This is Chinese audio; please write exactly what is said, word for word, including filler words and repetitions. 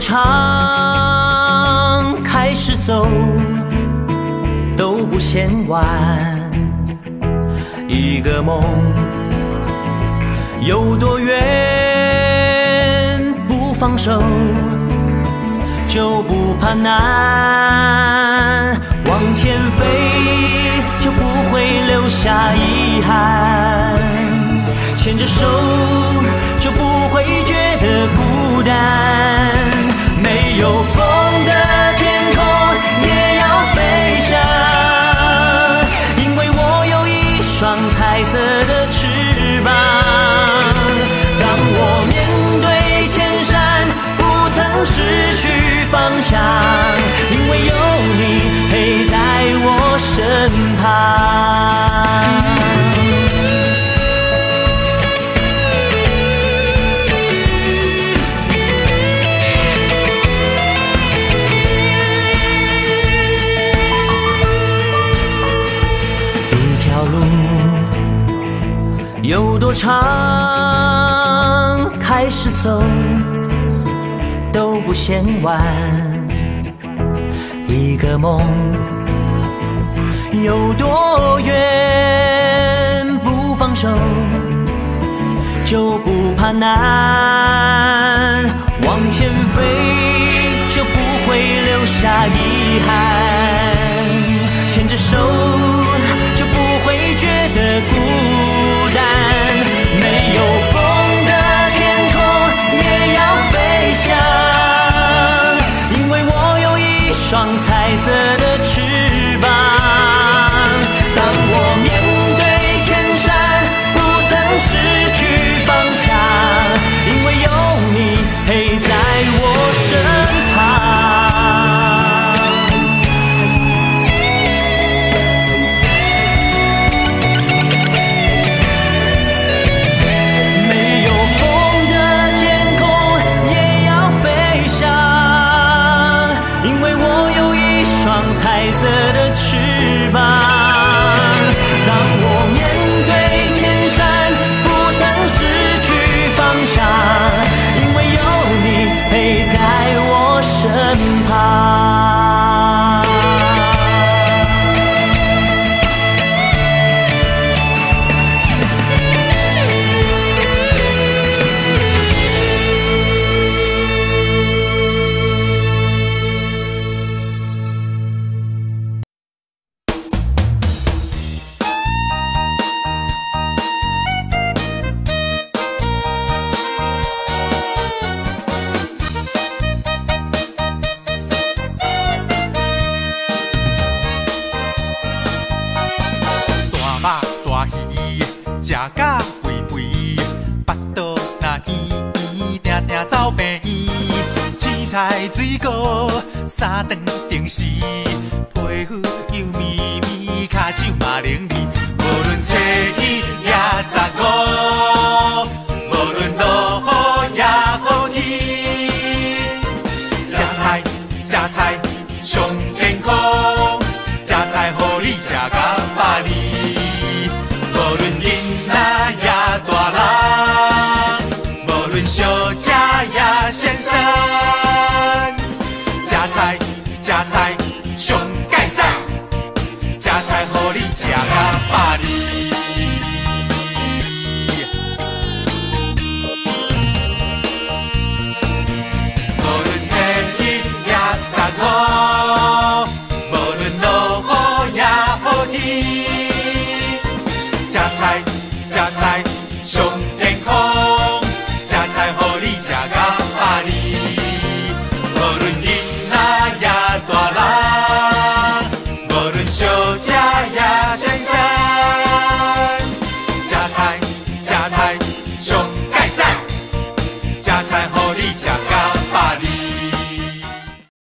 长，开始走都不嫌晚。一个梦有多远，不放手就不怕难。往前飞就不会留下遗憾，牵着手就不会觉得孤单。没有风的天空也要飞翔，因为我有一双彩色的翅膀。当我面对千山不曾失去方向，因为有你陪在我身旁。有多长，开始走都不嫌晚。一个梦有多远，不放手就不怕难。往前飞就不会留下遗憾，牵着手就不会觉得孤单。没有风的天空也要飞翔，因为我有一双彩色的翅膀。当我面对千山不曾失去方向，因为有你陪在我身旁。彩色的翅膀，当我面对千山不曾失去方向，因为有你陪在我身旁。 食甲肥肥，腹肚若圆圆，定定走病院。青菜水果三顿定时，皮肤油绵绵，脚手嘛灵俐。无论初一也十五，无论落雨也好天。食菜食菜上健康，食菜互你食甲百里。无论囡仔也大人，无论小姐也先生，食菜食菜上盖赞，食菜互你食甲百里。